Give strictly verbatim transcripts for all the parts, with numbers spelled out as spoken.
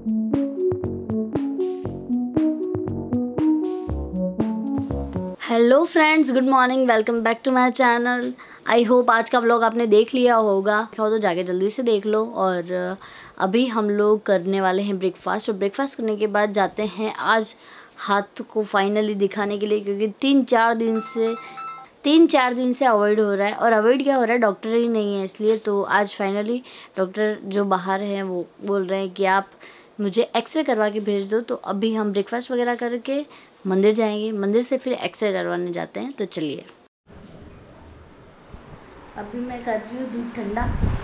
Hello friends, good morning, welcome back to my channel. I hope आज का vlog आपने देख लिया होगा, हो तो जाके जल्दी से देख लो। और अभी हम लोग करने वाले हैं ब्रेकफास्ट, और ब्रेकफास्ट करने के बाद जाते हैं आज हाथ को फाइनली दिखाने के लिए, क्योंकि तीन चार दिन से तीन चार दिन से अवॉइड हो रहा है। और अवॉइड क्या हो रहा है, डॉक्टर ही नहीं है इसलिए। तो आज फाइनली डॉक्टर जो बाहर हैं वो बोल रहे हैं कि आप मुझे एक्सरे करवा के भेज दो। तो अभी हम ब्रेकफास्ट वगैरह करके मंदिर जाएंगे, मंदिर से फिर एक्सरे करवाने जाते हैं। तो चलिए, अभी मैं कर रही हूँ दूध ठंडा।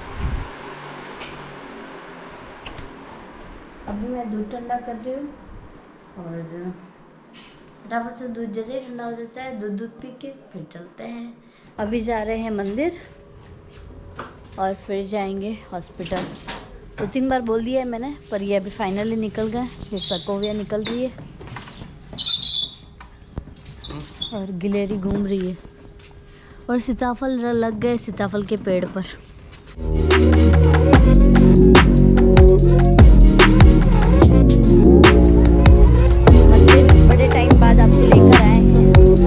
अभी मैं दूध ठंडा कर रही हूँ और फटाफट से दूध जैसे ही ठंडा हो जाता है, दूध दूध पी के फिर चलते हैं। अभी जा रहे हैं मंदिर और फिर जाएंगे हॉस्पिटल। दो तीन बार बोल दिया है मैंने, पर ये अभी फाइनली निकल गए। फिर सरकोविया निकल रही है और गिलेरी घूम रही है, और सीताफल लग गए सीताफल के पेड़ पर। बड़े टाइम बाद आपको लेकर आए हैं।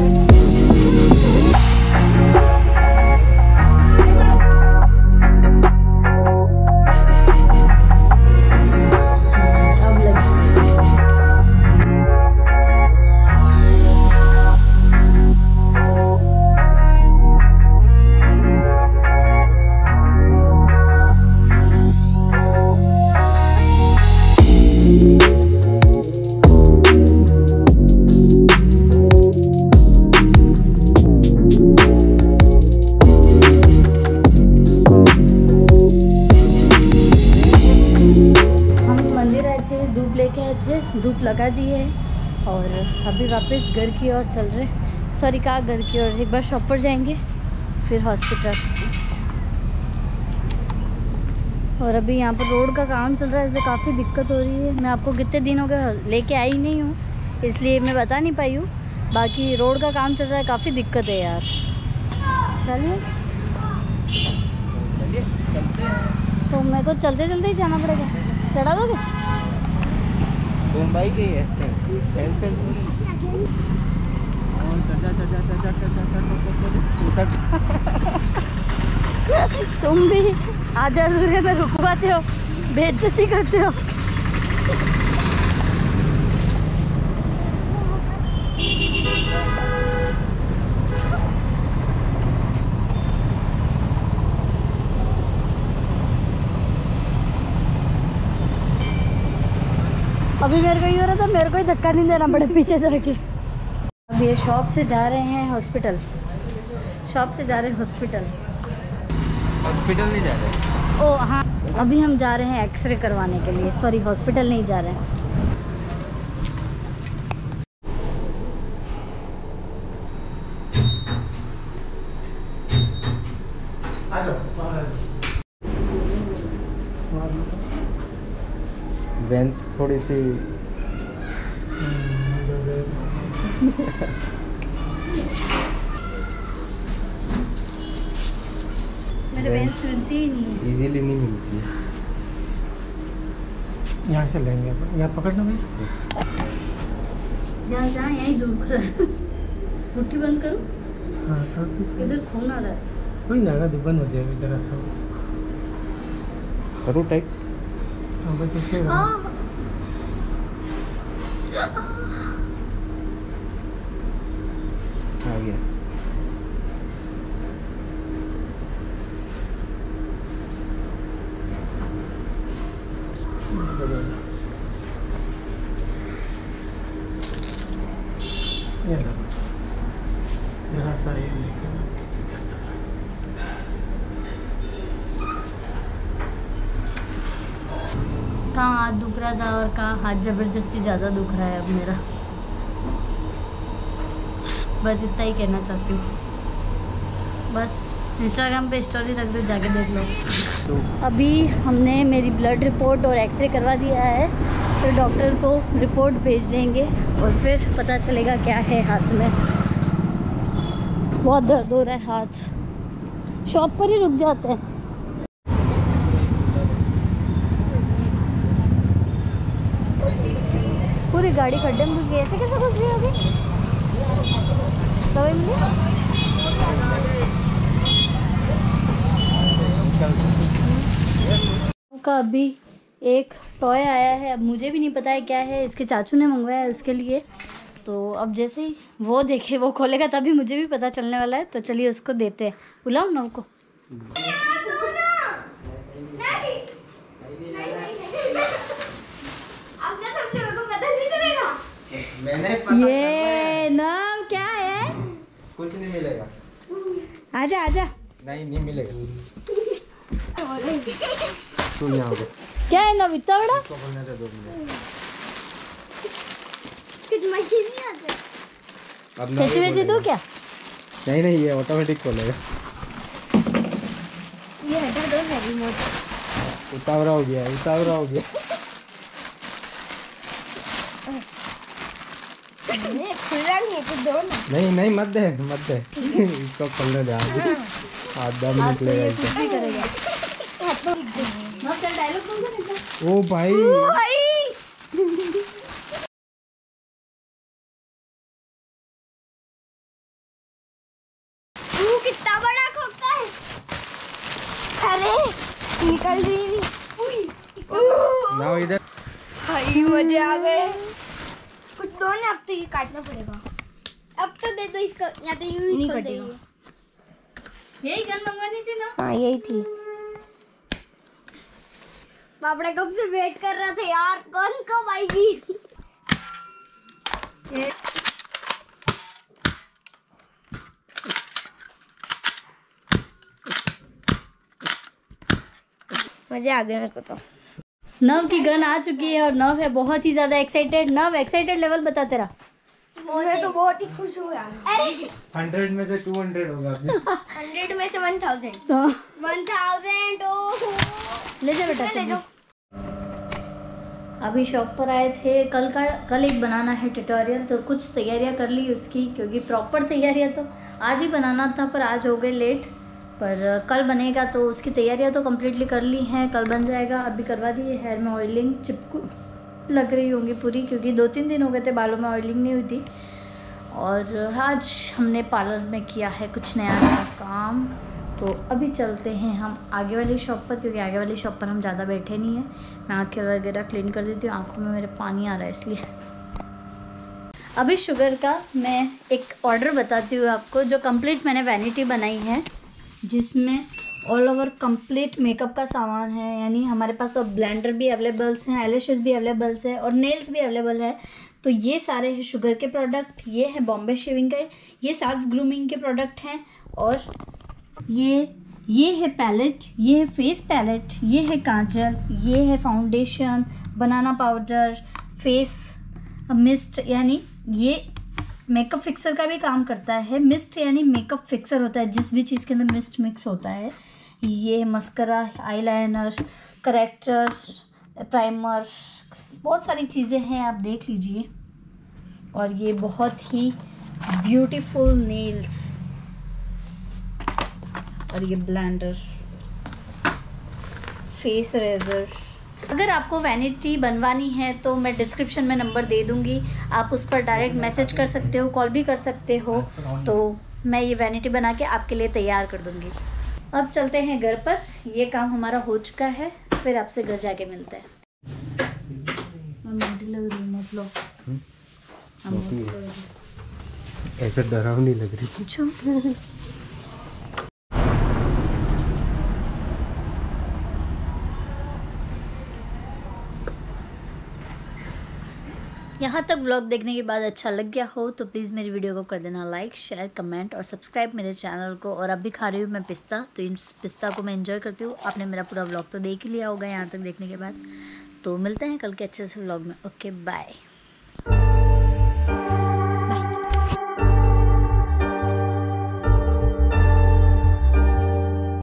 धूप लगा दिए है और अभी वापस घर की ओर चल रहे। सॉरी, कहाँ घर की ओर, एक बार शॉप पर जाएंगे फिर हॉस्पिटल। और अभी यहाँ पर रोड का काम चल रहा है, इसलिए काफ़ी दिक्कत हो रही है। मैं आपको कितने दिन हो गए लेके आई नहीं हूँ, इसलिए मैं बता नहीं पाई हूँ। बाकी रोड का काम चल रहा है, काफ़ी दिक्कत है यार। चलिए तो मेरे को चलते चलते ही जाना पड़ेगा। चढ़ा दोगे? मुंबई की है स्टैंड पे। तुम भी आधा दूर में रुकवाते हो, बेइज्जती करते हो। अभी मेरे को ही हो रहा था, मेरे को ही धक्का नहीं देना पड़े पीछे जाके। अब ये शॉप से जा रहे हैं हॉस्पिटल, शॉप से जा रहे हैं हॉस्पिटल। हॉस्पिटल नहीं जा रहे? ओ हाँ, अभी हम जा रहे हैं एक्सरे करवाने के लिए। सॉरी, हॉस्पिटल नहीं जा रहे हैं। वेंस थोड़ी सी मेरे वेंस मिलती ही नहीं है, इजीली नहीं मिलती है। यहाँ से लेंगे, यहाँ पकड़ना भैया। यहाँ जहाँ यहीं दुख रहा है। मुट्ठी बंद करो। हाँ कर, इधर खून आ रहा है। कोई ना, बंद हो जाएगा इधर सब। करो टाइट। हाँ बस ऐसे आ गया। जरा सा ये लेके कहाँ हाथ दुख रहा था और कहाँ हाथ जबरदस्ती ज़्यादा दुख रहा है अब मेरा। बस इतना ही कहना चाहती हूँ। बस इंस्टाग्राम पे स्टोरी रख दो, जाके देख लो। तो अभी हमने मेरी ब्लड रिपोर्ट और एक्सरे करवा दिया है, फिर डॉक्टर को रिपोर्ट भेज देंगे और फिर पता चलेगा क्या है हाथ में। बहुत दर्द हो रहा है हाथ। शॉप पर ही रुक जाते हैं। पूरी गाड़ी खड्डे में घुस गई। ऐसे कैसे घुस गई अभी? दवाई मिली? का अभी एक टॉय आया है, अब मुझे भी नहीं पता है क्या है, इसके चाचू ने मंगवाया है उसके लिए। तो अब जैसे ही वो देखे, वो खोलेगा तभी मुझे भी पता चलने वाला है। तो चलिए उसको देते हैं। बुलाओ ना उसको। ये नाम क्या है? कुछ नहीं मिलेगा। आजा आजा। नहीं नहीं मिलेगा। तू यहाँ पे क्या है नव इतना बड़ा? इसको बोलने दे दो मिनट। कुछ मशीन नहीं आती। अब कैसे बेचे दो क्या? नहीं नहीं ये ऑटोमेटिक खोलेगा। ये हटा दो ना रिमोट। उतावरा हो गया उतावरा हो गया। खुला नहीं है तो दो ना। नहीं नहीं मत दे मत दे। इसको खोलने दे आगे। आधा मिनट लगेगा। कुछ भी करेगा। मत चल डायलॉग बोल दे। ओ भाई भाई तू कितना बड़ा खोखता है। अरे निकल रही नहीं। ना इधर भाई मजे आ गए। कुछ दो ना, अब तो ये काटना पड़ेगा। अब तो दे दो इसको, या तो यूं ही खोल देंगे। यही गन मंगवानी थी ना? हाँ यही थी। बापड़ा कब से वेट कर रहा था यार, कौन कब आएगी। मजे आ गए मेरे को तो। नव की गन आ चुकी है और नव है बहुत ही ज्यादा एक्साइटेड। नव एक्साइटेड लेवल बता तेरा। मैं तो बहुत ही खुश हूँ यार। अरे हंड्रेड में से टू हंड्रेड होगा। हंड्रेड में से वन थाउजेंड। वन थाउजेंड ले जा बेटा ले जाओ। अभी शॉप पर आए थे। कल का कल एक बनाना है ट्यूटोरियल, तो कुछ तैयारियां कर ली उसकी, क्योंकि प्रॉपर तैयारियां तो आज ही बनाना था पर आज हो गए लेट। पर कल बनेगा तो उसकी तैयारियां तो कम्प्लीटली कर ली हैं, कल बन जाएगा। अभी करवा दी है। हेयर में ऑयलिंग चिपकू लग रही होंगी पूरी, क्योंकि दो तीन दिन हो गए थे बालों में ऑयलिंग नहीं हुई थी। और आज हमने पार्लर में किया है कुछ नया नया काम। तो अभी चलते हैं हम आगे वाली शॉप पर, क्योंकि आगे वाली शॉप पर हम ज़्यादा बैठे नहीं हैं। मैं आँखें वगैरह क्लीन कर देती हूँ, आँखों में मेरे पानी आ रहा है इसलिए। अभी शुगर का मैं एक ऑर्डर बताती हूँ आपको, जो कंप्लीट मैंने वैनिटी बनाई है, जिसमें ऑल ओवर कंप्लीट मेकअप का सामान है। यानी हमारे पास तो ब्लेंडर भी अवेलेबल्स हैं, आईलैशेस भी अवेलेबल्स है और नेल्स भी अवेलेबल है। तो ये सारे हैं शुगर के प्रोडक्ट। ये है बॉम्बे शेविंग के, ये सेल्फ ग्रूमिंग के प्रोडक्ट हैं। और ये ये है पैलेट, ये है फेस पैलेट, ये है काजल, ये है foundation, banana powder, face mist, यानी ये मेकअप फिक्सर का भी काम करता है। मिस्ट यानी मेकअप फिक्सर होता है जिस भी चीज़ के अंदर मिस्ट मिक्स होता है। ये मस्करा, आईलाइनर, करेक्टर, प्राइमर, बहुत सारी चीज़ें हैं, आप देख लीजिए। और ये बहुत ही ब्यूटीफुल नेल्स, और ये ब्लेंडर, फेस रेजर। अगर आपको वैनिटी बनवानी है तो मैं डिस्क्रिप्शन में नंबर दे दूंगी, आप उस पर डायरेक्ट मैसेज कर सकते हो, कॉल भी कर सकते हो। तो मैं ये वैनिटी बना के आपके लिए तैयार कर दूंगी। अब चलते हैं घर पर, ये काम हमारा हो चुका है, फिर आपसे घर जाके मिलते हैं। ऐसे डरावनी लग रही। यहाँ तक व्लॉग देखने के बाद अच्छा लग गया हो तो प्लीज़ मेरी वीडियो को कर देना लाइक, शेयर, कमेंट और सब्सक्राइब मेरे चैनल को। और अभी खा रही हूँ मैं पिस्ता, तो इन पिस्ता को मैं एंजॉय करती हूँ। आपने मेरा पूरा व्लॉग तो देख ही लिया होगा यहाँ तक देखने के बाद। तो मिलते हैं कल के अच्छे से व्लॉग में। Okay bye.